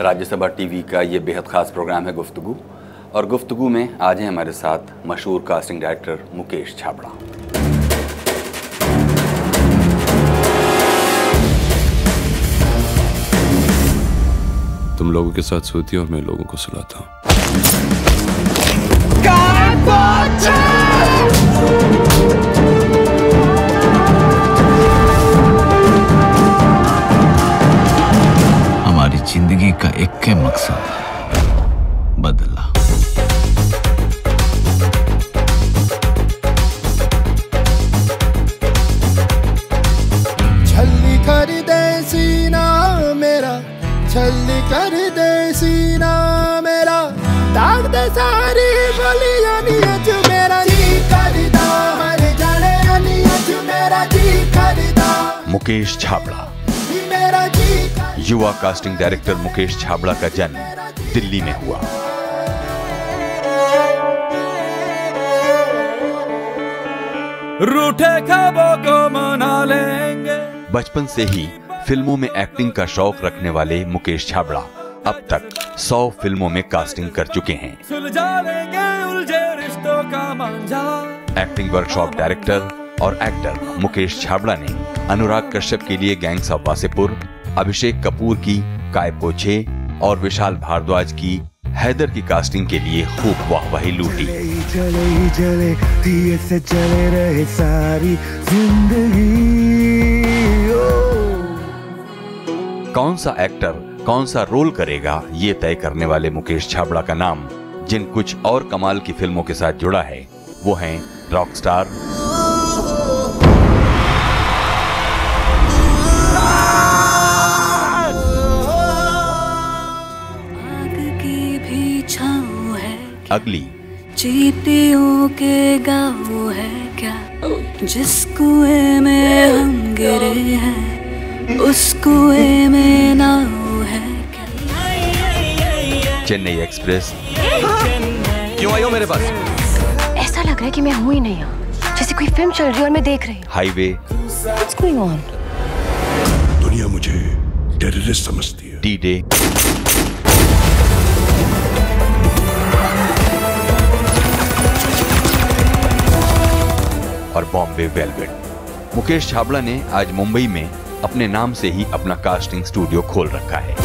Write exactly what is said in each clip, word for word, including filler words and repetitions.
Rajya Sabha TV का ये बेहद ख़ास प्रोग्राम है गुफ्तगू, और गुफ्तगू में आज हैं हमारे साथ मशहूर कास्टिंग डायरेक्टर मुकेश छाबड़ा। तुम लोगों के साथ सोती हो और मैं लोगों को सुलाता हूँ। हमारी जिंदगी का एक ही मकसद है, बदला। छल्ली कर दे सीना मेरा, छल्ली कर दे सीना मेरा, दाग दे सारी गलियां नियत मेरा जी करदा, हर जाने नियत मेरा जी करदा। मुकेश छाबड़ा। मेरा जी युवा कास्टिंग डायरेक्टर मुकेश छाबड़ा का जन्म दिल्ली में हुआ। रूठे ख्वाबों को मना लेंगे। बचपन से ही फिल्मों में एक्टिंग का शौक रखने वाले मुकेश छाबड़ा अब तक सौ फिल्मों में कास्टिंग कर चुके हैं। सुलझा लेंगे उलझे रिश्तों का मांझा। एक्टिंग वर्कशॉप डायरेक्टर और एक्टर मुकेश छाबड़ा ने अनुराग कश्यप के लिए गैंग्स ऑफ वासेपुर, अभिषेक कपूर की काय पोछे और विशाल भारद्वाज की हैदर की कास्टिंग के लिए खूब वाहवाही लूटी। चले चले दिए से चले रहे सारी जिंदगी। कौन सा एक्टर कौन सा रोल करेगा, ये तय करने वाले मुकेश छाबड़ा का नाम जिन कुछ और कमाल की फिल्मों के साथ जुड़ा है वो हैं रॉकस्टार, अगली, चींटियों के गाँव है क्या, जिस कुएं में हम गिरे हैं उस कुएं में नाव है क्या। चेन्नई एक्सप्रेस। क्यों आई हो मेरे पास? ऐसा लग रहा है कि मैं हूँ ही नहीं हूँ, जैसे कोई फिल्म चल रही है और मैं देख रही हूँ। हाईवे। What's going on? दुनिया मुझे टेररिस्ट समझती है। D day. और बॉम्बे वेलवेट। मुकेश छाबड़ा ने आज मुंबई में अपने नाम से ही अपना कास्टिंग स्टूडियो खोल रखा है,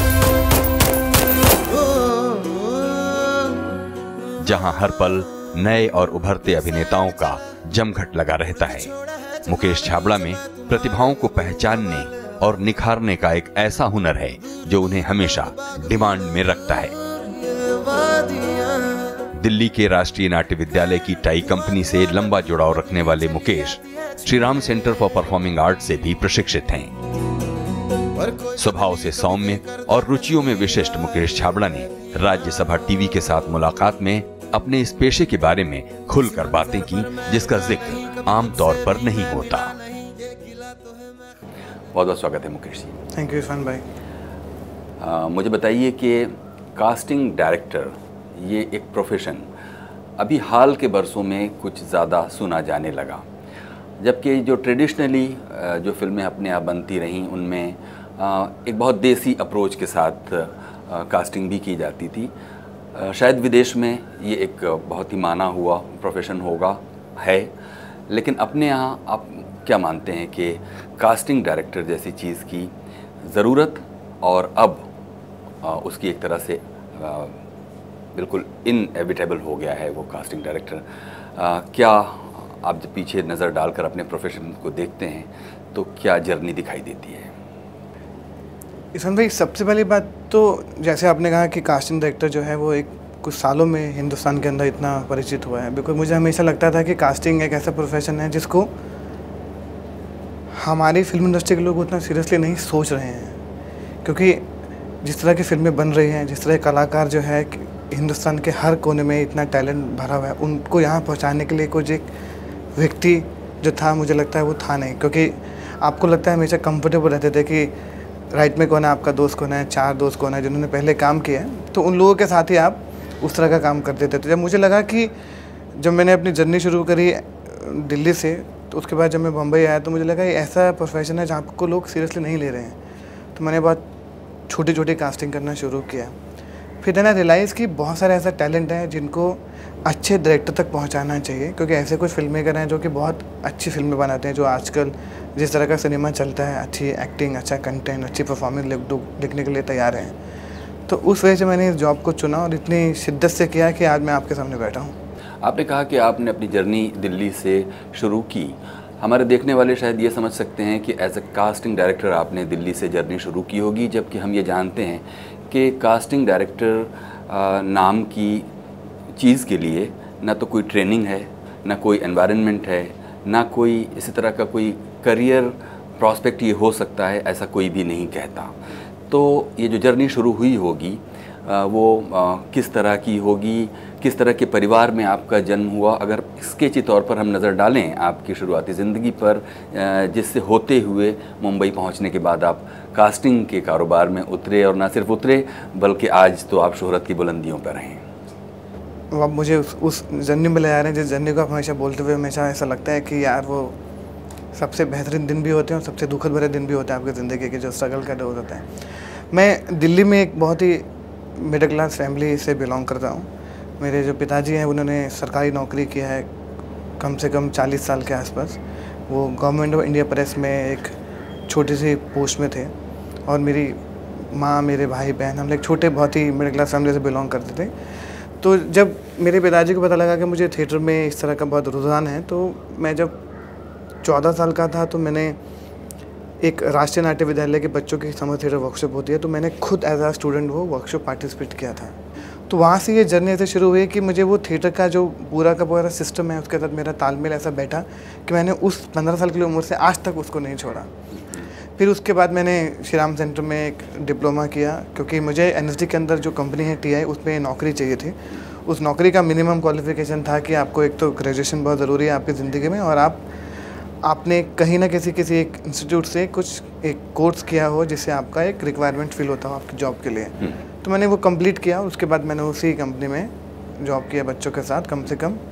जहां हर पल नए और उभरते अभिनेताओं का जमघट लगा रहता है। मुकेश छाबड़ा में प्रतिभाओं को पहचानने और निखारने का एक ऐसा हुनर है जो उन्हें हमेशा डिमांड में रखता है। दिल्ली के राष्ट्रीय नाट्य विद्यालय की टाई कंपनी से लंबा जुड़ाव रखने वाले Mukesh Shriram centre for performing art से भी प्रशिक्षित हैं। स्वभाव से सौम्य और रुचियों में विशिष्ट मुकेश छाबड़ा ने राज्यसभा टीवी के साथ मुलाकात में अपने इस पेशे के बारे में खुलकर बातें की, जिसका जिक्र आम तौर पर नहीं होता। बहुत बहुत स्वागत है मुकेश जी। थैंक यू इरफान भाई। आ, मुझे बताइए कि कास्टिंग डायरेक्टर ये एक प्रोफेशन अभी हाल के बरसों में कुछ ज़्यादा सुना जाने लगा, जबकि जो ट्रेडिशनली जो फिल्में अपने यहाँ बनती रहीं उनमें एक बहुत देसी अप्रोच के साथ कास्टिंग भी की जाती थी। शायद विदेश में ये एक बहुत ही माना हुआ प्रोफेशन होगा है, लेकिन अपने यहाँ आप क्या मानते हैं कि कास्टिंग डायरेक्टर जैसी चीज़ की ज़रूरत और अब उसकी एक तरह से बिल्कुल इनएविटेबल हो गया है वो कास्टिंग डायरेक्टर, आ, क्या आप जब पीछे नज़र डालकर अपने प्रोफेशन को देखते हैं तो क्या जर्नी दिखाई देती है? इरफान भाई, सबसे पहली बात तो जैसे आपने कहा कि कास्टिंग डायरेक्टर जो है वो एक कुछ सालों में हिंदुस्तान के अंदर इतना परिचित हुआ है, बिल्कुल मुझे हमेशा लगता था कि कास्टिंग एक ऐसा प्रोफेशन है जिसको हमारी फिल्म इंडस्ट्री के लोग उतना सीरियसली नहीं सोच रहे हैं, क्योंकि जिस तरह की फिल्में बन रही हैं, जिस तरह कलाकार जो है हिंदुस्तान के हर कोने में इतना टैलेंट भरा हुआ है, उनको यहाँ पहुँचाने के लिए कुछ एक व्यक्ति जो था, मुझे लगता है वो था नहीं, क्योंकि आपको लगता है हमेशा कंफर्टेबल रहते थे कि राइट में कौन है, आपका दोस्त कौन है, चार दोस्त कौन है जिन्होंने पहले काम किया है, तो उन लोगों के साथ ही आप उस तरह का काम करते थे। तो जब मुझे लगा कि जब मैंने अपनी जर्नी शुरू करी दिल्ली से, तो उसके बाद जब मैं बम्बई आया तो मुझे लगा ये ऐसा प्रोफेशन है जहाँ को लोग सीरियसली नहीं ले रहे हैं। तो मैंने बहुत छोटी छोटी कास्टिंग करना शुरू किया। फिर मैंने रियलाइज़ कि बहुत सारे ऐसा टैलेंट है जिनको अच्छे डायरेक्टर तक पहुंचाना चाहिए, क्योंकि ऐसे कुछ फिल्म मेकर हैं जो कि बहुत अच्छी फिल्में बनाते हैं, जो आजकल जिस तरह का सिनेमा चलता है, अच्छी एक्टिंग, अच्छा कंटेंट, अच्छी परफॉर्मेंस लिखने के लिए तैयार हैं। तो उस वजह से मैंने इस जॉब को चुना और इतनी शिद्दत से किया कि आज मैं आपके सामने बैठा हूँ। आपने कहा कि आपने अपनी जर्नी दिल्ली से शुरू की। हमारे देखने वाले शायद ये समझ सकते हैं कि एज ए कास्टिंग डायरेक्टर आपने दिल्ली से जर्नी शुरू की होगी, जबकि हम ये जानते हैं कि कास्टिंग डायरेक्टर नाम की चीज़ के लिए ना तो कोई ट्रेनिंग है, ना कोई एनवायरनमेंट है, ना कोई इसी तरह का कोई करियर प्रॉस्पेक्ट ये हो सकता है, ऐसा कोई भी नहीं कहता। तो ये जो जर्नी शुरू हुई होगी वो किस तरह की होगी, किस तरह के परिवार में आपका जन्म हुआ, अगर स्केची तौर पर हम नज़र डालें आपकी शुरुआती ज़िंदगी पर, जिससे होते हुए मुंबई पहुंचने के बाद आप कास्टिंग के कारोबार में उतरे, और ना सिर्फ उतरे बल्कि आज तो आप शोहरत की बुलंदियों पर हैं। अब मुझे उस उस जर्नी में ले आ रहे हैं जिस जर्नी को आप हमेशा बोलते हुए हमेशा ऐसा लगता है कि यार वो सबसे बेहतरीन दिन भी होते हैं और सबसे दुखद भरे दिन भी होते हैं आपकी ज़िंदगी के, जो स्ट्रगल का डोज होता है। मैं दिल्ली में एक बहुत ही मिडिल क्लास फैमिली से बिलोंग करता हूँ। मेरे जो पिताजी हैं उन्होंने सरकारी नौकरी किया है कम से कम चालीस साल के आसपास। वो गवर्नमेंट ऑफ इंडिया प्रेस में एक छोटी सी पोस्ट में थे, और मेरी माँ, मेरे भाई बहन, हम लोग छोटे बहुत ही मिडिल क्लास फैमिली से बिलोंग करते थे। तो जब मेरे पिताजी को पता लगा कि मुझे थिएटर में इस तरह का बहुत रुझान है, तो मैं जब चौदह साल का था तो मैंने एक राष्ट्रीय नाट्य विद्यालय के बच्चों की समर थिएटर वर्कशॉप होती है, तो मैंने खुद एज आ स्टूडेंट वो वर्कशॉप पार्टिसिपेट किया था। तो वहाँ से ये जर्नी ऐसे शुरू हुई कि मुझे वो थिएटर का जो पूरा का पूरा सिस्टम है उसके साथ मेरा तालमेल ऐसा बैठा कि मैंने उस पंद्रह साल की उम्र से आज तक उसको नहीं छोड़ा। फिर उसके बाद मैंने श्री राम सेंटर में एक डिप्लोमा किया, क्योंकि मुझे एन एस डी के अंदर जो कंपनी है टी आई, उसमें नौकरी चाहिए थी। उस नौकरी का मिनिमम क्वालिफिकेशन था कि आपको एक तो ग्रेजुएशन बहुत ज़रूरी है आपकी ज़िंदगी में, और आप आपने कहीं ना किसी किसी एक इंस्टीट्यूट से कुछ एक कोर्स किया हो जिससे आपका एक रिक्वायरमेंट फिल होता हो आपकी जॉब के लिए। तो मैंने वो कंप्लीट किया। उसके बाद मैंने उसी कंपनी में जॉब किया बच्चों के साथ। कम से कम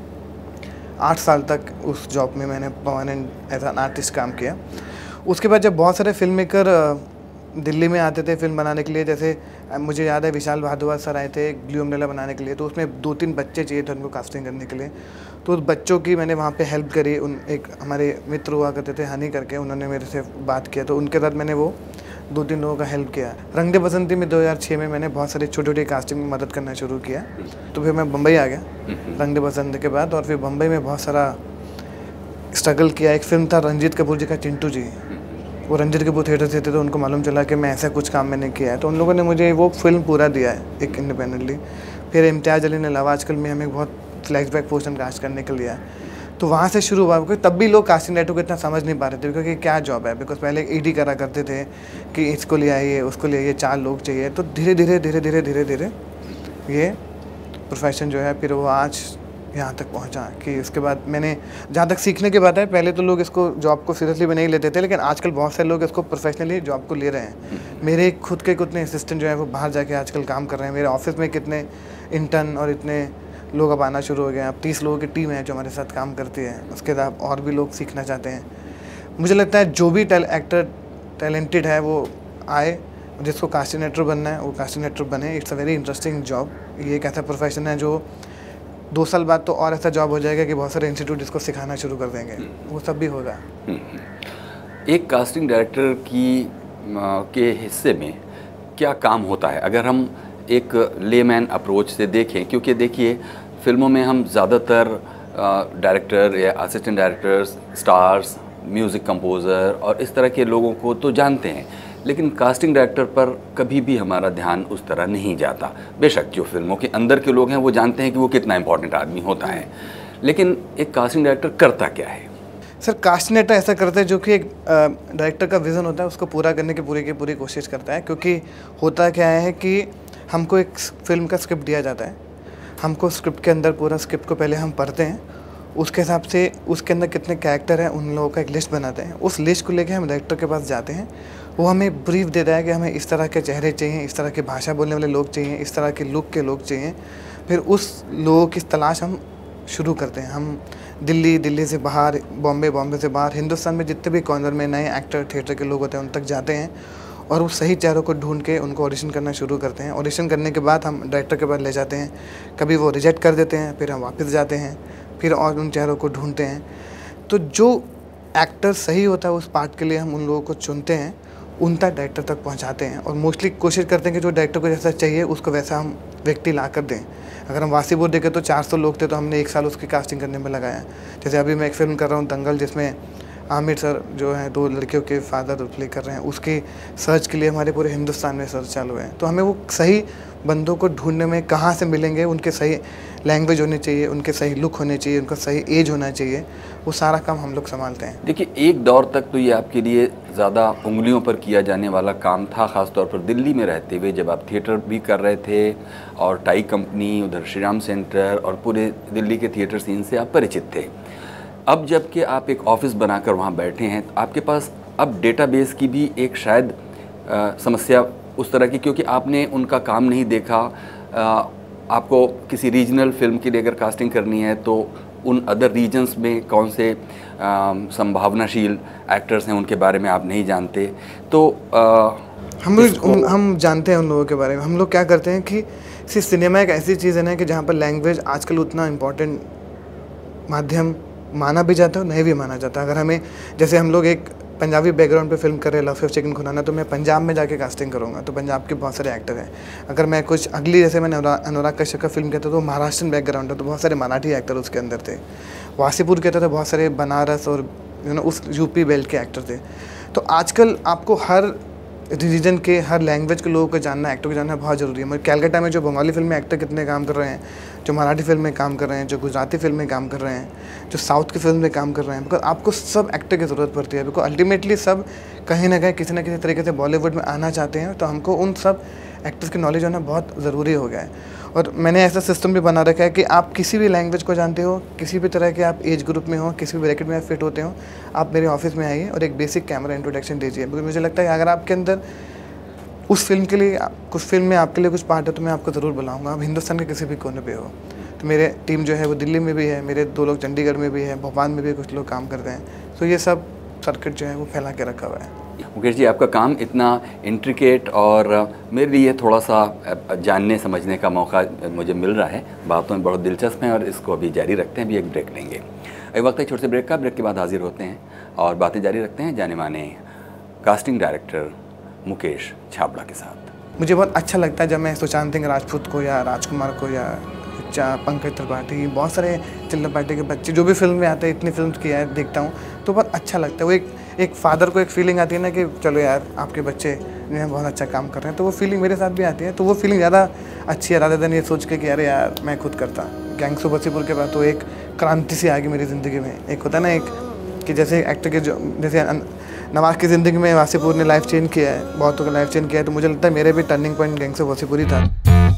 आठ साल तक उस जॉब में मैंने परमानेंट एज एन आर्टिस्ट काम किया। उसके बाद जब बहुत सारे फिल्म मेकर दिल्ली में आते थे फिल्म बनाने के लिए, जैसे मुझे याद है विशाल भारद्वाज सर आए थे ग्लू अम्ब्रेला बनाने के लिए, तो उसमें दो तीन बच्चे चाहिए थे उनको कास्टिंग करने के लिए। तो उस बच्चों की मैंने वहाँ पे हेल्प करी। उन एक हमारे मित्र हुआ करते थे हनी करके, उन्होंने मेरे से बात किया, तो उनके साथ मैंने वो दो तीन लोगों का हेल्प किया। रंग दे बसंती में दो हज़ार छः में मैंने बहुत सारी छोटी छोटी कास्टिंग में मदद करना शुरू किया। तो फिर मैं बम्बई आ गया रंग दे बसंती के बाद, और फिर बम्बई में बहुत सारा स्ट्रगल किया। एक फिल्म था रंजीत कपूर जी का चिंटू जी, वो रंजीत कपूर थिएटर से थे, तो उनको मालूम चला कि मैं ऐसा कुछ काम मैंने किया है, तो उन लोगों ने मुझे वो फिल्म पूरा दिया है एक इंडिपेंडेंटली। फिर इम्तियाज़ अली ने लव आजकल में हमें बहुत फ्लैशबैक पोर्शन कास्ट करने के लिए, तो वहाँ से शुरू हुआ। क्योंकि तब भी लोग कास्टिंग डायरेक्टर को इतना समझ नहीं पा रहे थे क्योंकि क्या जॉब है, बिकॉज पहले ईडी करा करते थे कि इसको ले आइए उसको ले आइए, चार लोग चाहिए। तो धीरे धीरे धीरे धीरे धीरे धीरे ये प्रोफेशन जो है फिर वो आज यहाँ तक पहुँचा कि उसके बाद मैंने जहाँ तक सीखने की बात है, पहले तो लोग इसको जॉब को सीरियसली भी नहीं लेते थे, लेकिन आजकल बहुत सारे लोग इसको प्रोफेशनली जॉब को ले रहे हैं। मेरे खुद के कितने असिस्टेंट जो है वो बाहर जाके आजकल काम कर रहे हैं। मेरे ऑफिस में कितने इंटर्न और इतने लोग अब आना शुरू हो गए हैं। अब तीस लोगों की टीम है जो हमारे साथ काम करती है। उसके बाद और भी लोग सीखना चाहते हैं। मुझे लगता है जो भी टेल एक्टर टैलेंटेड है वो आए, जिसको कास्टिंग डायरेक्टर बनना है वो कास्टिंग डायरेक्टर बने। It's a very interesting job. ये एक ऐसा प्रोफेशन है जो दो साल बाद तो और ऐसा जॉब हो जाएगा कि बहुत सारे इंस्टीट्यूट इसको सिखाना शुरू कर देंगे, वो सब भी होगा। एक कास्टिंग डायरेक्टर की के हिस्से में क्या काम होता है अगर हम एक लेमैन अप्रोच से देखें? क्योंकि देखिए फिल्मों में हम ज़्यादातर डायरेक्टर या assistant directors, stars, music composer और इस तरह के लोगों को तो जानते हैं, लेकिन कास्टिंग डायरेक्टर पर कभी भी हमारा ध्यान उस तरह नहीं जाता। बेशक जो फिल्मों के अंदर के लोग हैं वो जानते हैं कि वो कितना इंपॉर्टेंट आदमी होता है, लेकिन एक कास्टिंग डायरेक्टर करता क्या है? सर, कास्टिंग डायरेक्टर ऐसा करता है जो कि एक डायरेक्टर का विज़न होता है उसको पूरा करने की पूरी की पूरी कोशिश करता है। क्योंकि होता क्या है कि हमको एक फिल्म का स्क्रिप्ट दिया जाता है, हमको स्क्रिप्ट के अंदर पूरा स्क्रिप्ट को पहले हम पढ़ते हैं, उसके हिसाब से उसके अंदर कितने कैरेक्टर हैं उन लोगों का एक लिस्ट बनाते हैं। उस लिस्ट को लेके हम डायरेक्टर के पास जाते हैं, वो हमें ब्रीफ देता है कि हमें इस तरह के चेहरे चाहिए, इस तरह की भाषा बोलने वाले लोग चाहिए, इस तरह के लुक के लोग चाहिए। फिर उस लोगों की तलाश हम शुरू करते हैं। हम दिल्ली, दिल्ली से बाहर, बॉम्बे, बॉम्बे से बाहर, हिंदुस्तान में जितने भी कॉर्नर में नए एक्टर थिएटर के लोग होते हैं उन तक जाते हैं और वो सही चेहरों को ढूंढ के उनको ऑडिशन करना शुरू करते हैं। ऑडिशन करने के बाद हम डायरेक्टर के पास ले जाते हैं, कभी वो रिजेक्ट कर देते हैं, फिर हम वापस जाते हैं, फिर और उन चेहरों को ढूंढते हैं। तो जो एक्टर सही होता है उस पार्ट के लिए हम उन लोगों को चुनते हैं, उन तक डायरेक्टर तक पहुंचाते हैं और मोस्टली कोशिश करते हैं कि जो डायरेक्टर को जैसा चाहिए उसको वैसा हम व्यक्ति ला कर दें। अगर हम वासीपुर देखें तो चार सौ लोग थे, तो हमने एक साल उसकी कास्टिंग करने में लगाया। जैसे अभी मैं एक फ़िल्म कर रहा हूँ दंगल, जिसमें आमिर सर जो है दो लड़कियों के फादर प्ले कर रहे हैं, उसकी सर्च के लिए हमारे पूरे हिंदुस्तान में सर्च चालू है। तो हमें वो सही बंदों को ढूंढने में कहाँ से मिलेंगे, उनके सही लैंग्वेज होनी चाहिए, उनके सही लुक होने चाहिए, उनका सही एज होना चाहिए, वो सारा काम हम लोग संभालते हैं। देखिए, एक दौर तक तो ये आपके लिए ज़्यादा उंगलियों पर किया जाने वाला काम था, ख़ासतौर पर दिल्ली में रहते हुए जब आप थिएटर भी कर रहे थे और टाई कंपनी, उधर श्री राम सेंटर और पूरे दिल्ली के थिएटर सीन से आप परिचित थे। अब जब कि आप एक ऑफिस बनाकर वहाँ बैठे हैं, तो आपके पास अब डेटाबेस की भी एक शायद आ, समस्या उस तरह की, क्योंकि आपने उनका काम नहीं देखा। आ, आपको किसी रीजनल फिल्म के लिए अगर कास्टिंग करनी है तो उन अदर रीजन्स में कौन से संभावनाशील एक्टर्स हैं उनके बारे में आप नहीं जानते। तो आ, हम लोग हम जानते हैं उन लोगों के बारे में। हम लोग क्या करते हैं कि सिर्फ सिनेमा एक ऐसी चीज़ है ना कि जहाँ पर लैंग्वेज आजकल उतना इम्पोर्टेंट माध्यम माना भी जाता है और नहीं भी माना जाता। अगर हमें, जैसे हम लोग एक पंजाबी बैकग्राउंड पे फिल्म कर रहे हैं लव ऑफ चिकन खुराना, तो मैं पंजाब में जाके कास्टिंग करूँगा, तो पंजाब के बहुत सारे एक्टर हैं। अगर मैं कुछ अगली, जैसे मैंने अनुराग कश्यप का फिल्म कहता तो महाराष्ट्रन बैकग्राउंड है, तो बहुत सारे मराठी एक्टर उसके अंदर थे। वासीपुर कहता तो बहुत सारे बनारस और यू नो उस यूपी बेल्ट के एक्टर थे। तो आजकल आपको हर रीजन के, हर लैंग्वेज के लोगों को जानना, एक्टर को जानना बहुत ज़रूरी है। मगर कैलकाटा में जो बंगाली फिल्म में एक्टर कितने काम कर रहे हैं, जो मराठी फिल्म में काम कर रहे हैं, जो गुजराती फिल्म में काम कर रहे हैं, जो साउथ की फिल्म में काम कर रहे हैं, बिकॉज आपको सब एक्टर की ज़रूरत पड़ती है। बिकॉज अल्टीमेटली सब कहीं ना कहीं किसी न किसी तरीके से बॉलीवुड में आना चाहते हैं, तो हमको उन सब एक्टर्स की नॉलेज होना बहुत ज़रूरी हो गया है। और मैंने ऐसा सिस्टम भी बना रखा है कि आप किसी भी लैंग्वेज को जानते हो, किसी भी तरह के आप एज ग्रुप में हो, किसी भी ब्रैकेट में आप फिट होते हो, आप मेरे ऑफिस में आइए और एक बेसिक कैमरा इंट्रोडक्शन दीजिए। बिकॉज मुझे लगता है कि अगर आपके अंदर उस फिल्म के लिए, कुछ फिल्म में आपके लिए कुछ पार्ट है, तो मैं आपको ज़रूर बुलाऊंगा। आप हिंदुस्तान के किसी भी कोने पे हो। तो मेरे टीम जो है वो दिल्ली में भी है, मेरे दो लोग चंडीगढ़ में भी है, भोपाल में भी कुछ लोग काम करते हैं। तो ये सब सर्किट जो है वो फैला के रखा हुआ है। मुकेश जी, आपका काम इतना इंट्रिकेट और मेरे लिए थोड़ा सा जानने समझने का मौका मुझे मिल रहा है, बातों में बहुत दिलचस्प हैं और इसको अभी जारी रखते हैं। अभी एक ब्रेक लेंगे, एक वक्त है छोटे से ब्रेक का। ब्रेक के बाद हाजिर होते हैं और बातें जारी रखते हैं जाने माने कास्टिंग डायरेक्टर मुकेश छाबड़ा के साथ। मुझे बहुत अच्छा लगता है जब मैं सुशांत सिंह राजपूत को या राजकुमार को या पंकज त्रिपाठी, बहुत सारे चिल्लापाटी के बच्चे जो भी फिल्म में आते हैं, इतनी फिल्म किया है, देखता हूँ तो बहुत अच्छा लगता है। वो एक एक फादर को एक फीलिंग आती है ना कि चलो यार आपके बच्चे ने बहुत अच्छा काम कर रहे हैं, तो वो फीलिंग मेरे साथ भी आती है। तो वो फीलिंग ज़्यादा अच्छी है राधे दिन ये सोच के कि अरे यार मैं खुद करता। गैंग्स ऑफ वासीपुर के बाद तो एक क्रांति सी आ गई मेरी ज़िंदगी में। एक होता है ना एक कि जैसे एक्टर के जो, जैसे नवाज की ज़िंदगी में वासीपुर ने लाइफ चेंज किया है, बहुतों का लाइफ चेंज किया है, तो मुझे लगता है मेरे भी turning point gangs of Wasseypur ही था।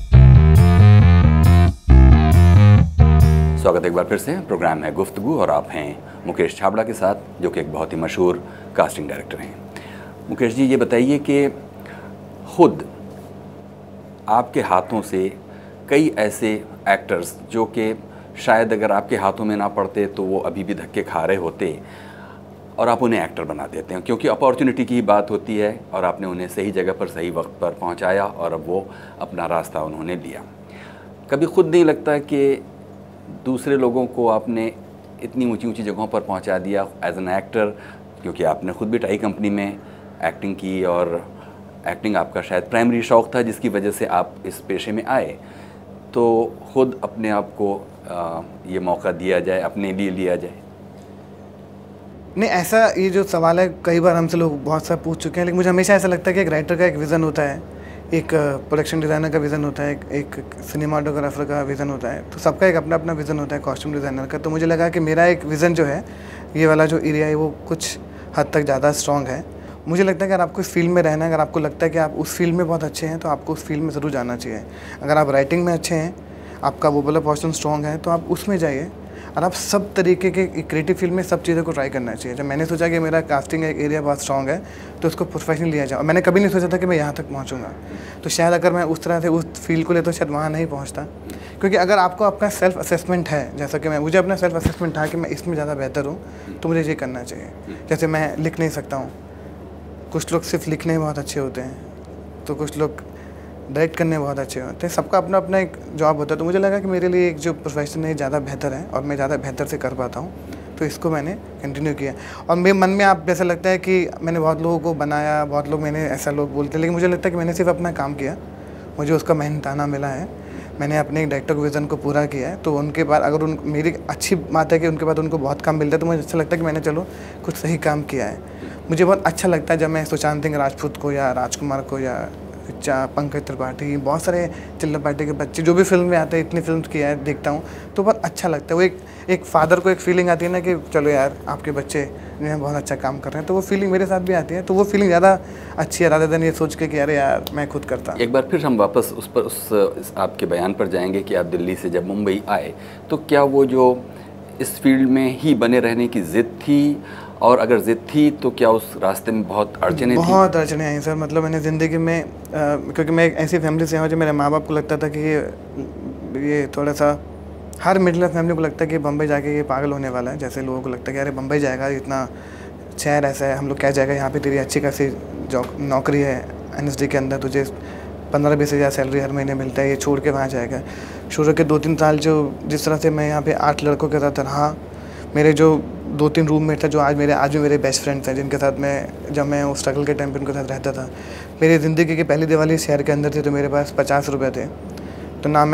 स्वागत एक बार फिर से। प्रोग्राम है गुफ्तगू और आप हैं मुकेश छाबड़ा के साथ, जो कि एक बहुत ही मशहूर कास्टिंग डायरेक्टर हैं। मुकेश जी, ये बताइए कि खुद आपके हाथों से कई ऐसे एक्टर्स जो कि शायद अगर आपके हाथों में ना पड़ते तो वो अभी भी धक्के खा रहे होते, और आप उन्हें एक्टर बना देते हैं क्योंकि अपॉर्चुनिटी की बात होती है और आपने उन्हें सही जगह पर सही वक्त पर पहुंचाया और अब वो अपना रास्ता उन्होंने लिया। कभी खुद नहीं लगता कि दूसरे लोगों को आपने इतनी ऊंची ऊंची जगहों पर पहुंचा दिया एज एन एक्टर, क्योंकि आपने खुद भी टाई कंपनी में एक्टिंग की और एक्टिंग आपका शायद प्राइमरी शौक़ था जिसकी वजह से आप इस पेशे में आए, तो खुद अपने आप को आ, ये मौका दिया जाए, अपने लिए लिया जाए? नहीं, ऐसा ये जो सवाल है कई बार हमसे लोग बहुत सारे पूछ चुके हैं, लेकिन मुझे हमेशा ऐसा लगता है कि एक राइटर का एक विज़न होता है, एक प्रोडक्शन डिज़ाइनर का विज़न होता है, एक, एक सिनेमाटोग्राफर का विज़न होता है, तो सबका एक अपना अपना विज़न होता है, कॉस्ट्यूम डिज़ाइनर का। तो मुझे लगा कि मेरा एक विज़न जो है, ये वाला जो एरिया है वो कुछ हद तक ज़्यादा स्ट्रॉन्ग है। मुझे लगता है कि अगर आपको इस फील्ड में रहना है, अगर आपको लगता है कि आप उस फील्ड में बहुत अच्छे हैं, तो आपको उस फील्ड में ज़रूर जाना चाहिए। अगर आप राइटिंग में अच्छे हैं, आपका वो वाला पोर्शन स्ट्रॉन्ग है, तो आप उसमें जाइए। और आप सब तरीके के क्रिएटिव फील्ड में सब चीज़ों को ट्राई करना चाहिए। जब मैंने सोचा कि मेरा कास्टिंग एक एरिया बहुत स्ट्रॉन्ग है, तो उसको प्रोफेशनल लिया जाए। मैंने कभी नहीं सोचा था कि मैं यहाँ तक पहुँचूँगा, तो शायद अगर मैं उस तरह से उस फील्ड को ले तो शायद वहाँ नहीं पहुँचता। क्योंकि अगर आपको आपका सेल्फ असेसमेंट है, जैसा कि मैं मुझे अपना सेल्फ असेसमेंट था कि मैं इसमें ज़्यादा बेहतर हूँ, तो मुझे ये करना चाहिए। जैसे मैं लिख नहीं सकता हूँ, कुछ लोग सिर्फ लिखने में बहुत अच्छे होते हैं, तो कुछ लोग डायरेक्ट करने में बहुत अच्छे होते हैं। सबका अपना अपना एक जॉब होता है। तो मुझे लगा कि मेरे लिए एक जो प्रोफेशन है ज़्यादा बेहतर है और मैं ज़्यादा बेहतर से कर पाता हूँ, तो इसको मैंने कंटिन्यू किया। और मेरे मन में आप ऐसा लगता है कि मैंने बहुत लोगों को बनाया, बहुत लोग मैंने ऐसा लोग बोलते हैं, लेकिन मुझे लगता है कि मैंने सिर्फ अपना काम किया, मुझे उसका मेहनताना मिला है, मैंने अपने एक डायरेक्टर विज़न को पूरा किया है। तो उनके बाद अगर उन मेरी अच्छी बात है कि उनके बाद उनको बहुत काम मिलता है, तो मुझे अच्छा लगता है कि मैंने चलो कुछ सही काम किया है। मुझे बहुत अच्छा लगता है जब मैं सुशांत सिंह राजपूत को या राजकुमार को या चा पंकज त्रिपाठी, बहुत सारे चिल्ला पार्टी के बच्चे जो भी फिल्म में आते हैं, इतनी फिल्म किया है, देखता हूँ तो बहुत अच्छा लगता है। वो एक एक फादर को एक फीलिंग आती है ना कि चलो यार आपके बच्चे जो हैं बहुत अच्छा काम कर रहे हैं, तो वो फीलिंग मेरे साथ भी आती है। तो वो फीलिंग ज़्यादा अच्छी है राधा दिन ये सोच के कि अरे यार मैं खुद करता। एक बार फिर हम वापस उस पर उस, उस आपके बयान पर जाएंगे कि आप दिल्ली से जब मुंबई आए तो क्या वो जो इस फील्ड में ही बने रहने की ज़िद थी, और अगर ज़िद थी तो क्या उस रास्ते में बहुत अड़चने थी? बहुत अड़चने आई सर। मतलब मैंने ज़िंदगी में आ, क्योंकि मैं एक ऐसी फैमिली से हूँ जो मेरे माँ बाप को लगता था कि ये ये थोड़ा सा, हर मिडिल क्लास फैमिली को लगता है कि बम्बई जाके ये पागल होने वाला है। जैसे लोगों को लगता है कि अरे बम्बई जाएगा, इतना शहर ऐसा है, हम लोग क्या जाएगा, यहाँ पे तेरी अच्छी खासी जॉब नौकरी है एन एस डी के अंदर, तुझे पंद्रह बीस हज़ार सैलरी हर महीने मिलता है, ये छोड़ के वहाँ जाएगा। शुरू के दो तीन साल जो जिस तरह से मैं यहाँ पे आठ लड़कों के साथ रहा, मेरे जो दो तीन रूममेट था जो आज मेरे आज भी मेरे बेस्ट फ्रेंड्स हैं, जिनके साथ मैं जब मैं उस स्ट्रगल के टाइम पे उनके साथ रहता था। मेरी ज़िंदगी की पहली दिवाली शहर के अंदर थी, तो मेरे पास पचास रुपये थे, तो ना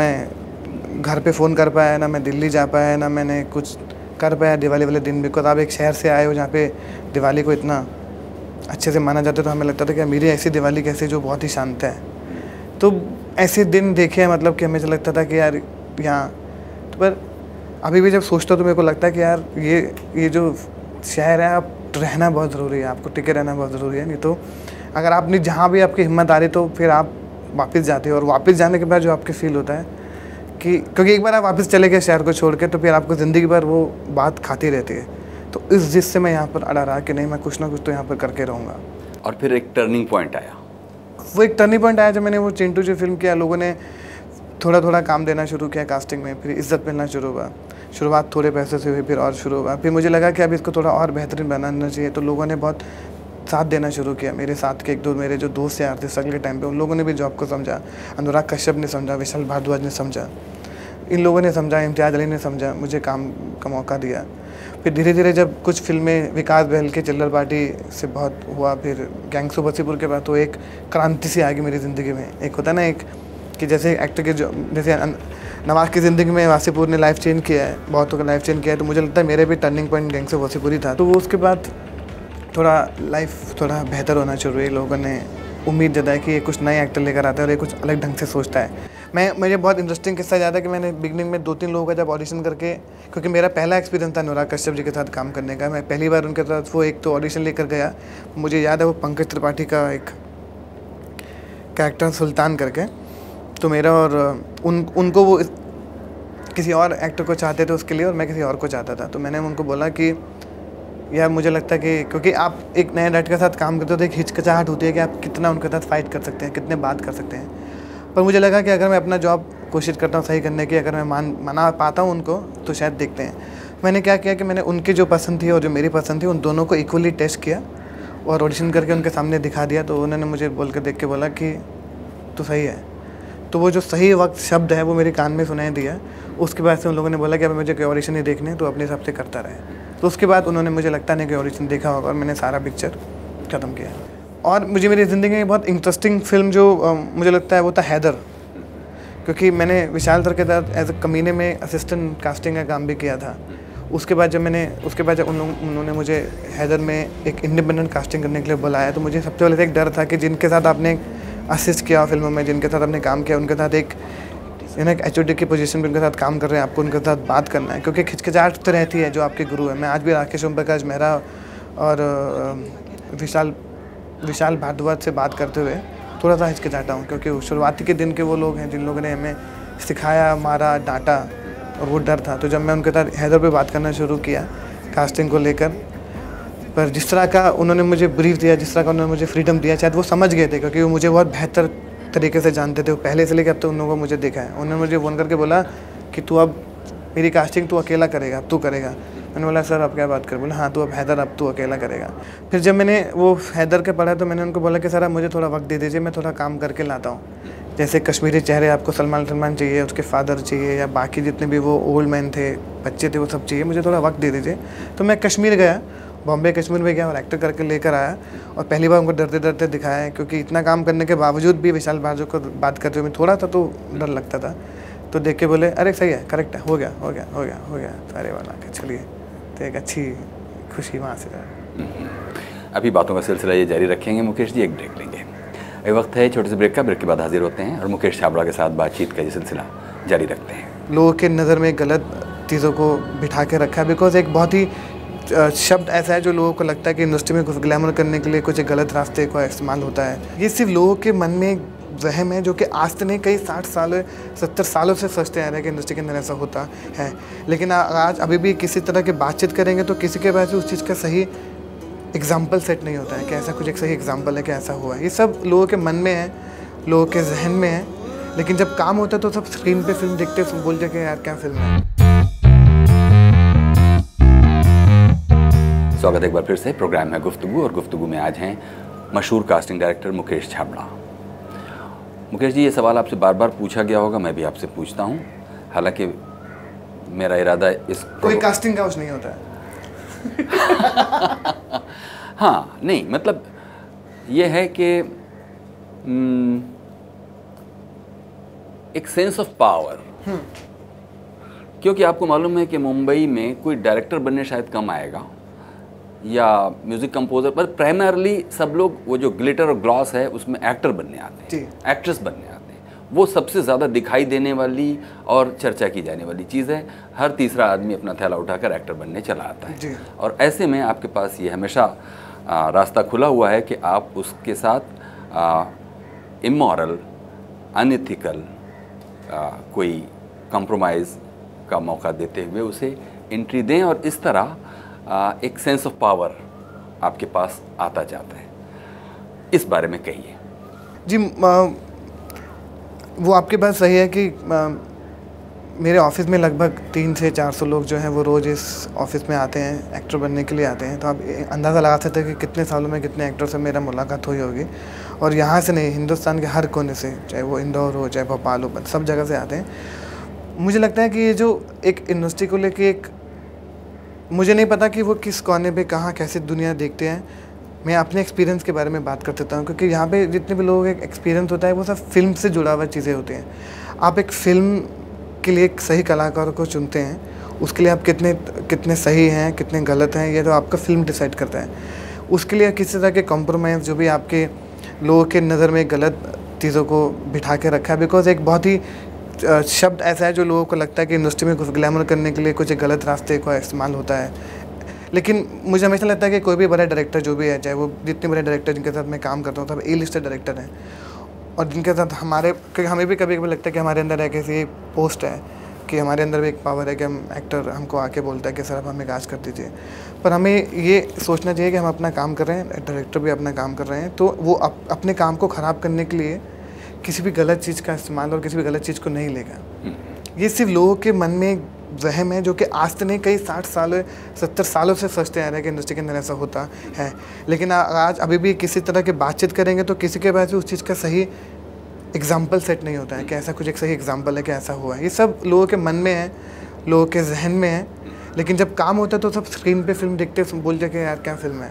मैं घर पे फ़ोन कर पाया, ना मैं दिल्ली जा पाया, ना मैंने कुछ कर पाया दिवाली वाले दिन। बिकॉज आप एक शहर से आए हो जहाँ पे दिवाली को इतना अच्छे से माना जाता है, तो हमें लगता था कि मेरी ऐसी दिवाली कैसे जो बहुत ही शांत है। तो ऐसे दिन देखे, मतलब कि हमें लगता था कि यार यहाँ तो, पर अभी भी जब सोचता हूँ तो मेरे को लगता है कि यार ये ये जो शहर है, आप रहना बहुत ज़रूरी है, आपको टिके रहना बहुत ज़रूरी है। नहीं तो अगर आपने जहाँ भी आपकी हिम्मत आ रही तो फिर आप वापस जाते हो, और वापस जाने के बाद जो आपके फील होता है कि क्योंकि एक बार आप वापस चले गए शहर को छोड़ के, तो फिर आपको ज़िंदगी भर वो बात खाती रहती है। तो इस जिद से मैं यहाँ पर अड़ा रहा कि नहीं, मैं कुछ ना कुछ तो यहाँ पर करके रहूँगा। और फिर एक टर्निंग पॉइंट आया। वो एक टर्निंग पॉइंट आया जब मैंने वो चिंटू जो फिल्म किया, लोगों ने थोड़ा थोड़ा काम देना शुरू किया कास्टिंग में, फिर इज्जत मिलना शुरू हुआ। शुरुआत थोड़े पैसे से हुई, फिर और शुरू हुआ। फिर मुझे लगा कि अब इसको थोड़ा और बेहतरीन बनाना चाहिए, तो लोगों ने बहुत साथ देना शुरू किया। मेरे साथ के एक दो मेरे जो दोस्त यार थे स्ट्रगल के टाइम पे, उन लोगों ने भी जॉब को समझा। अनुराग कश्यप ने समझा, विशाल भारद्वाज ने समझा, इन लोगों ने समझा, इम्तियाज़ अली ने समझा, मुझे काम का मौका दिया। फिर धीरे धीरे जब कुछ फिल्में विकास बहल के चिल्लर पार्टी से बहुत हुआ, फिर गैंग्स ऑफ वसीपुर के बाद तो एक क्रांति सी आ गई मेरी ज़िंदगी में। एक होता ना एक कि जैसे एक्टर के जो जैसे नवाज़ की ज़िंदगी में वासीपुर ने लाइफ चेंज किया है, बहुतों का लाइफ चेंज किया है, तो मुझे लगता है मेरे भी turning point gangs of Wasseypur ही था। तो वो उसके बाद थोड़ा लाइफ थोड़ा बेहतर होना शुरू हुई। लोगों ने उम्मीद जताई कि ये कुछ नए एक्टर लेकर आता है और ये कुछ अलग ढंग से सोचता है। मैं मुझे बहुत इंटरेस्टिंग किस्सा याद है कि मैंने बिगनिंग में दो तीन लोगों का जब ऑडिशन करके, क्योंकि मेरा पहला एक्सपीरियंस था अनुराग कश्यप जी के साथ काम करने का, मैं पहली बार उनके साथ वो एक तो ऑडिशन लेकर गया। मुझे याद है वो पंकज त्रिपाठी का एक कैरेक्टर सुल्तान करके, तो मेरा और उन उनको वो किसी और एक्टर को चाहते थे उसके लिए, और मैं किसी और को चाहता था। तो मैंने उनको बोला कि यार मुझे लगता है कि क्योंकि आप एक नए डायरेक्टर के साथ काम करते हो तो एक हिचकिचाहट होती है कि आप कितना उनके साथ फाइट कर सकते हैं, कितने बात कर सकते हैं। पर मुझे लगा कि अगर मैं अपना जॉब कोशिश करता हूँ सही करने की, अगर मैं मान मना पाता हूँ उनको, तो शायद देखते हैं। मैंने क्या किया कि मैंने उनकी जो पसंद थी और जो मेरी पसंद थी, उन दोनों को इक्वली टेस्ट किया और ऑडिशन करके उनके सामने दिखा दिया। तो उन्होंने मुझे बोल कर देख के बोला कि तो सही है। तो वो जो सही वक्त शब्द है वो मेरे कान में सुनाई दिया। उसके बाद से उन लोगों ने बोला कि अब मुझे कोई ऑडिशन नहीं देखने, तो अपने हिसाब से करता रहे। तो उसके बाद उन्होंने मुझे लगता नहीं कि ऑडिशन देखा होगा और मैंने सारा पिक्चर ख़त्म किया। और मुझे मेरी ज़िंदगी में बहुत इंटरेस्टिंग फिल्म जो आ, मुझे लगता है वो था हैदर, क्योंकि मैंने विशाल सर के साथ एज ए कमीने में असिस्टेंट कास्टिंग का काम भी किया था। उसके बाद जब मैंने उसके बाद जब उन लोग उन्होंने मुझे हैदर में एक इंडिपेंडेंट कास्टिंग करने के लिए बुलाया, तो मुझे सबसे पहले से एक डर था कि जिनके साथ आपने असिस्ट किया फिल्मों में, जिनके साथ आपने काम किया, उनके साथ एक यू नो एक एच ओ डी की पोजीशन पर उनके साथ काम कर रहे हैं, आपको उनके साथ बात करना है, क्योंकि खिचखिचाहट तो रहती है जो आपके गुरु है। मैं आज भी राकेश ओम प्रकाश मेहरा और विशाल विशाल भारद्वाज से बात करते हुए थोड़ा सा हिचकिचाता हूँ, क्योंकि शुरुआती के दिन के वो लोग हैं जिन लोगों ने हमें सिखाया, मारा, डांटा, और वो डर था। तो जब मैं उनके साथ हैदर पे बात करना शुरू किया कास्टिंग को लेकर, पर जिस तरह का उन्होंने मुझे ब्रीफ दिया, जिस तरह का उन्होंने मुझे फ्रीडम दिया, शायद वो समझ गए थे, क्योंकि वो मुझे बहुत बेहतर तरीके से जानते थे। वो पहले से लेकर अब तो उन लोगों को मुझे देखा है। उन्होंने मुझे फ़ोन करके बोला कि तू अब मेरी कास्टिंग तू अकेला करेगा, अब तू करेगा। मैंने बोला सर आप क्या बात कर, बोले हाँ तू अब हैदर अब तू अकेला करेगा। फिर जब मैंने वो हैदर के पढ़ा तो मैंने उनको बोला कि सर आप मुझे थोड़ा वक्त दे दीजिए, मैं थोड़ा काम करके लाता हूँ। जैसे कश्मीरी चेहरे आपको सलमान सलमान चाहिए, उसके फादर चाहिए, या बाकी जितने भी वो ओल्ड मैन थे, बच्चे थे, वो सब चाहिए, मुझे थोड़ा वक्त दे दीजिए। तो मैं कश्मीर गया, बॉम्बे कश्मीर में गया और एक्टर करके लेकर आया और पहली बार उनको डरते डरते दिखाया, क्योंकि इतना काम करने के बावजूद भी विशाल भारद्वाज को बात करते हुए थोड़ा सा तो डर लगता था। तो देख के बोले अरे सही है, करेक्ट है, हो गया हो गया हो गया हो गया सारे वाला के चलिए। तो एक अच्छी खुशी वहाँ से रहा। अभी बातों का सिलसिला ये जारी रखेंगे मुकेश जी, एक ब्रेक लेंगे। ये वक्त है छोटे से ब्रेक का, ब्रेक के बाद हाजिर होते हैं और मुकेश छाबड़ा के साथ बातचीत का ये सिलसिला जारी रखते हैं। लोगों के नज़र में गलत चीज़ों को बिठा के रखा है, बिकॉज एक बहुत ही शब्द ऐसा है जो लोगों को लगता है कि इंडस्ट्री में कुछ ग्लैमर करने के लिए कुछ गलत रास्ते का इस्तेमाल होता है। ये सिर्फ लोगों के मन में वहम है जो कि आज से नहीं कई साठ साल सत्तर सालों से सोचते आ रहे हैं कि इंडस्ट्री के अंदर ऐसा होता है। लेकिन आज अभी भी किसी तरह की बातचीत करेंगे तो किसी के पास उस चीज़ का सही एग्जाम्पल सेट नहीं होता है कि ऐसा कुछ एक सही एग्जाम्पल है कि ऐसा हुआ है। ये सब लोगों के मन में है, लोगों के जहन में है, लेकिन जब काम होता है तो सब स्क्रीन पे फिल्म देखते बोलते कि यार क्या फिल्म है। स्वागत एक बार फिर से, प्रोग्राम है गुफ्तगू और गुफ्तगू में आज हैं मशहूर कास्टिंग डायरेक्टर मुकेश छाबड़ा। मुकेश जी, ये सवाल आपसे बार बार पूछा गया होगा, मैं भी आपसे पूछता हूँ, हालांकि मेरा इरादा इस कोई कास्टिंग काउच नहीं होता है। हाँ नहीं, मतलब ये है कि एक सेंस ऑफ पावर, क्योंकि आपको मालूम है कि मुंबई में कोई डायरेक्टर बनने शायद कम आएगा या म्यूज़िक कंपोजर, पर प्राइमरली सब लोग वो जो ग्लिटर और ग्लॉस है उसमें एक्टर बनने आते हैं, एक्ट्रेस बनने आते हैं। वो सबसे ज़्यादा दिखाई देने वाली और चर्चा की जाने वाली चीज़ है। हर तीसरा आदमी अपना थैला उठाकर एक्टर बनने चला आता है, और ऐसे में आपके पास ये हमेशा आ, रास्ता खुला हुआ है कि आप उसके साथ इमोरल, अनएथिकल कोई कंप्रोमाइज़ का मौका देते हुए उसे एंट्री दें, और इस तरह आ, एक सेंस ऑफ पावर आपके पास आता जाता है। इस बारे में कहिए जी। आ, वो आपके बात सही है कि आ, मेरे ऑफिस में लगभग तीन से चार सौ लोग जो हैं वो रोज़ इस ऑफिस में आते हैं, एक्टर बनने के लिए आते हैं। तो आप अंदाज़ा लगा सकते हैं कि कितने सालों में कितने एक्टर से मेरा मुलाकात हुई होगी। और यहाँ से नहीं, हिंदुस्तान के हर कोने से, चाहे वो इंदौर हो चाहे भोपाल हो, सब जगह से आते हैं। मुझे लगता है कि ये जो एक इंडस्ट्री को लेके एक, मुझे नहीं पता कि वो किस कोने पे कहाँ कैसे दुनिया देखते हैं। मैं अपने एक्सपीरियंस के बारे में बात कर सकता हूँ, क्योंकि यहाँ पे जितने भी लोगों का एक्सपीरियंस होता है वो सब फिल्म से जुड़ा हुआ चीज़ें होती हैं। आप एक फ़िल्म के लिए एक सही कलाकार को चुनते हैं, उसके लिए आप कितने कितने सही हैं कितने गलत हैं ये तो आपका फिल्म डिसाइड करता है। उसके लिए किसी तरह के कॉम्प्रोमाइज़ जो भी आपके लोगों के नज़र में गलत चीज़ों को बिठा के रखा है, बिकॉज एक बहुत ही शब्द ऐसा है जो लोगों को लगता है कि इंडस्ट्री में कुछ ग्लैमर करने के लिए कुछ गलत रास्ते का इस्तेमाल होता है। लेकिन मुझे हमेशा लगता है कि कोई भी बड़ा डायरेक्टर जो भी है, चाहे वो जितने बड़े डायरेक्टर जिनके साथ मैं काम करता हूँ सब ए लिस्टेड डायरेक्टर हैं, और जिनके साथ हमारे हमें भी कभी कभी लगता है कि हमारे अंदर एक ऐसी पोस्ट है कि हमारे अंदर भी एक पावर है कि हम एक्टर हमको आके बोलता है कि सर आप हमें कास्ट कर दीजिए। पर हमें ये सोचना चाहिए कि हम अपना काम कर रहे हैं, डायरेक्टर भी अपना काम कर रहे हैं, तो वो अप, अपने काम को ख़राब करने के लिए किसी भी गलत चीज़ का इस्तेमाल और किसी भी गलत चीज़ को नहीं लेगा। ये सिर्फ लोगों के मन में वहम है जो कि आज से नहीं कई साठ साल सत्तर सालों से सोचते आ रहे हैं कि इंडस्ट्री के अंदर ऐसा होता है। लेकिन आज अभी भी किसी तरह की बातचीत करेंगे तो किसी के पास उस चीज़ का सही एग्जाम्पल सेट नहीं होता है कि ऐसा कुछ एक सही एग्जाम्पल है कि ऐसा हुआ है। ये सब लोगों के मन में है, लोगों के जहन में है, लेकिन जब काम होता है तो सब स्क्रीन पे फिल्म देखते बोलते कि यार क्या फिल्म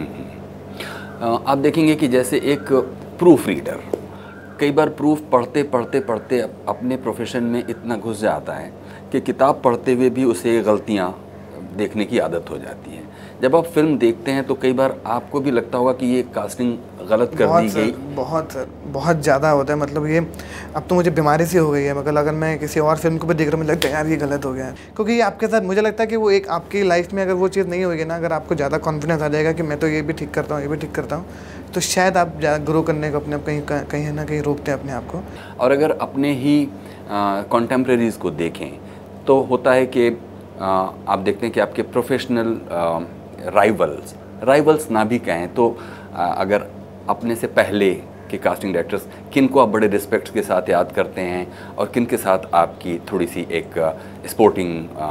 है। आप देखेंगे कि जैसे एक प्रूफ रीडर कई बार प्रूफ पढ़ते पढ़ते पढ़ते अपने प्रोफेशन में इतना घुस जाता है कि किताब पढ़ते हुए भी उसे गलतियाँ देखने की आदत हो जाती है। जब आप फिल्म देखते हैं तो कई बार आपको भी लगता होगा कि ये कास्टिंग गलत कर दी गई। बहुत सर, बहुत ज़्यादा होता है। मतलब ये अब तो मुझे बीमारी सी हो गई है, मतलब अगर मैं किसी और फिल्म को भी देख रहा हूँ मुझे लगता है यार ये गलत हो गया है, क्योंकि ये आपके साथ मुझे लगता है कि वो एक आपकी लाइफ में अगर वो चीज़ नहीं होगी ना, अगर आपको ज़्यादा कॉन्फिडेंस आ जाएगा कि मैं तो ये भी ठीक करता हूँ ये भी ठीक करता हूँ, तो शायद आप ज़्यादा ग्रो करने को अपने कहीं कहीं ना कहीं रोकते हैं अपने आप को। और अगर अपने ही कॉन्टेम्प्रेरीज़ को देखें तो होता है कि आ, आप देखते हैं कि आपके प्रोफेशनल राइवल्स राइवल्स ना भी कहें तो आ, अगर अपने से पहले के कास्टिंग डायरेक्टर्स किन को आप बड़े रिस्पेक्ट के साथ याद करते हैं और किन के साथ आपकी थोड़ी सी एक स्पोर्टिंग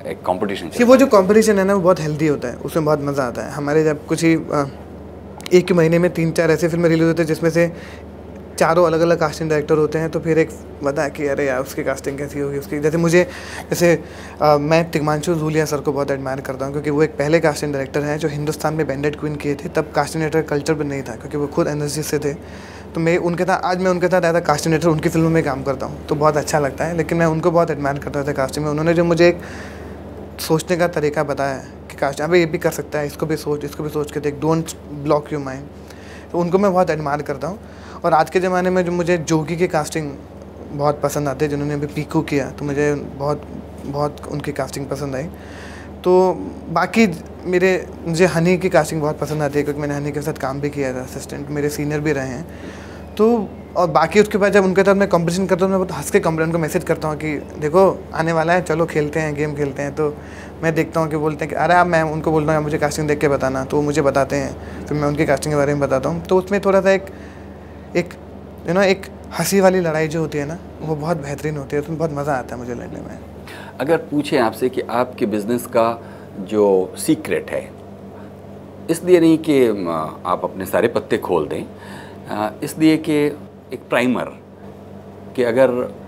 एक कंपटीशन कि वो जो कंपटीशन है ना वो बहुत हेल्दी होता है, उसमें बहुत मज़ा आता है। हमारे जब कुछ ही आ, एक ही महीने में तीन चार ऐसे फिल्में रिलीज होते हैं जिसमें से चारों अलग अलग कास्टिंग डायरेक्टर होते हैं, तो फिर एक बता कि अरे यार उसकी कास्टिंग कैसी होगी उसकी। जैसे मुझे जैसे आ, मैं तिग्मांशु धूलिया सर को बहुत एडमायर करता हूँ, क्योंकि वो एक पहले कास्टिंग डायरेक्टर हैं जो हिंदुस्तान में बैंडेड क्वीन किए थे। तब कास्टिंग डायरेक्टर कल्चर भी नहीं था, क्योंकि वो खुद एनर्जी से थे। तो मैं उनके साथ आज मैं उनके साथ एज अ कास्टिंग डायरेक्टर उनकी फिल्मों में काम करता हूँ, तो बहुत अच्छा लगता है। लेकिन मैं उनको बहुत एडमायर करता था कास्टिंग में। उन्होंने जो मुझे एक सोचने का तरीका बताया कि कास्टिंग अभी ये भी कर सकता है, इसको भी सोच इसको भी सोच के देख, डोंट ब्लॉक योर माइंड, तो उनको मैं बहुत एडमायर करता हूँ। और आज के ज़माने में जो मुझे जोगी की कास्टिंग बहुत पसंद आती है, जिन्होंने अभी पीकू किया, तो मुझे बहुत बहुत उनकी कास्टिंग पसंद आई। तो बाकी मेरे मुझे हनी की कास्टिंग बहुत पसंद आती है, क्योंकि मैंने हनी के साथ काम भी किया था, असिस्टेंट मेरे सीनियर भी रहे हैं। तो और बाकी उसके बाद जब उनके साथ मैं कंपटीशन करता हूँ, मैं बहुत हंस के कंप्लेन को मैसेज करता हूँ कि देखो आने वाला है, चलो खेलते हैं, गेम खेलते हैं। तो मैं देखता हूँ कि बोलते हैं कि अरे आप, मैं उनको बोलता हूँ मुझे कास्टिंग देख के बताना, तो वो मुझे बताते हैं, फिर मैं उनकी कास्टिंग के बारे में बताता हूँ। तो उसमें थोड़ा सा एक एक यू नो एक हंसी वाली लड़ाई जो होती है ना, वो बहुत बेहतरीन होती है, उसमें बहुत मज़ा आता है मुझे लड़ने में। अगर पूछें आपसे कि आपके बिज़नेस का जो सीक्रेट है, इसलिए नहीं कि आप अपने सारे पत्ते खोल दें, इसलिए कि एक प्राइमर कि अगर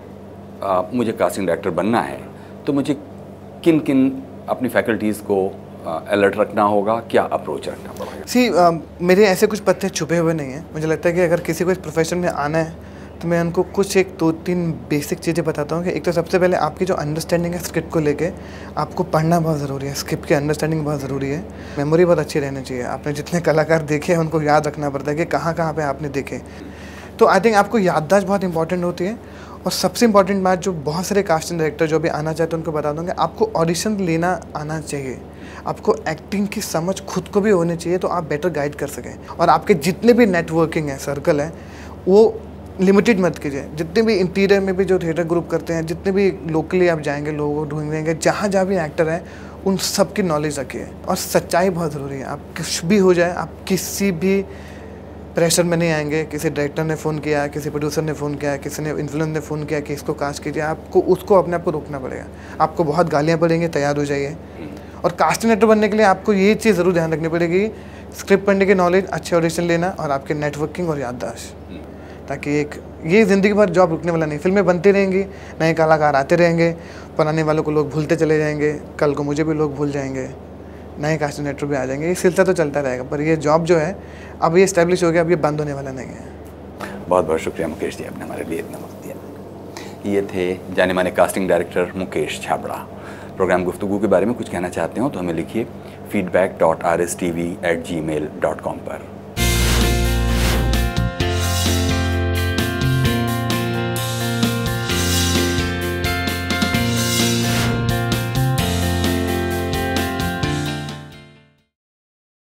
आ, मुझे कास्टिंग डायरेक्टर बनना है तो मुझे किन किन अपनी फैकल्टीज़ को अलर्ट रखना होगा, क्या अप्रोच रखना पड़ेगा? सी मेरे ऐसे कुछ पत्ते छुपे हुए नहीं हैं। मुझे लगता है कि अगर किसी को इस प्रोफेशन में आना है तो मैं उनको कुछ एक दो तीन बेसिक चीज़ें बताता हूँ कि एक तो सबसे पहले आपकी जो अंडरस्टैंडिंग है स्क्रिप्ट को लेके, आपको पढ़ना बहुत ज़रूरी है, स्क्रिप्ट की अंडरस्टैंडिंग बहुत ज़रूरी है, मेमोरी बहुत अच्छी रहनी चाहिए। आपने जितने कलाकार देखे हैं उनको याद रखना पड़ता है कि कहाँ कहाँ पे आपने देखे। तो आई थिंक आपको याददाश्त बहुत इंपॉर्टेंट होती है। और सबसे इंपॉर्टेंट बात जो बहुत सारे कास्टिंग डायरेक्टर जो भी आना चाहते हैं उनको बता दूँगा, आपको ऑडिशन लेना आना चाहिए, आपको एक्टिंग की समझ खुद को भी होनी चाहिए, तो आप बेटर गाइड कर सकें। और आपके जितने भी नेटवर्किंग है, सर्कल है, वो लिमिटेड मत कीजिए। जितने भी इंटीरियर में भी जो थिएटर ग्रुप करते हैं, जितने भी लोकली आप जाएंगे, लोगों ढूंढेंगे, जहाँ जहाँ भी एक्टर हैं उन सब की नॉलेज रखिए। और सच्चाई बहुत ज़रूरी है। आप कुछ भी हो जाए, आप किसी भी प्रेशर में नहीं आएंगे। किसी डायरेक्टर ने फ़ोन किया, किसी प्रोड्यूसर ने फ़ोन किया, किसी ने इन्फ्लुएंसर ने फ़ोन किया कि इसको कास्ट कीजिए, आपको उसको अपने आप को रोकना पड़ेगा। आपको बहुत गालियाँ पड़ेंगी, तैयार हो जाइए। और कास्टिंग डायरेक्टर बनने के लिए आपको ये चीज़ ज़रूर ध्यान रखनी पड़ेगी, स्क्रिप्ट पढ़ने की नॉलेज, अच्छे ऑडिशन लेना और आपके नेटवर्किंग और याददाश्त, ताकि एक ये ज़िंदगी भर जॉब रुकने वाला नहीं। फिल्में बनती रहेंगी, नए कलाकार आते रहेंगे, पुराने वालों को लोग भूलते चले जाएंगे, कल को मुझे भी लोग भूल जाएंगे, नए कास्टिंग डायरेक्टर भी आ जाएंगे। ये सिलसिला तो चलता रहेगा, पर ये जॉब जो है अब ये इस्टेब्लिश हो गया, अब ये बंद होने वाला नहीं है। बहुत बहुत शुक्रिया मुकेश जी, आपने हमारे लिए इतना वक्त दिया। ये थे जाने माने casting director Mukesh Chhabra. Programme Guftagoo के बारे में कुछ कहना चाहते हो तो हमें लिखिए feedback dot R S T V at G mail dot com पर।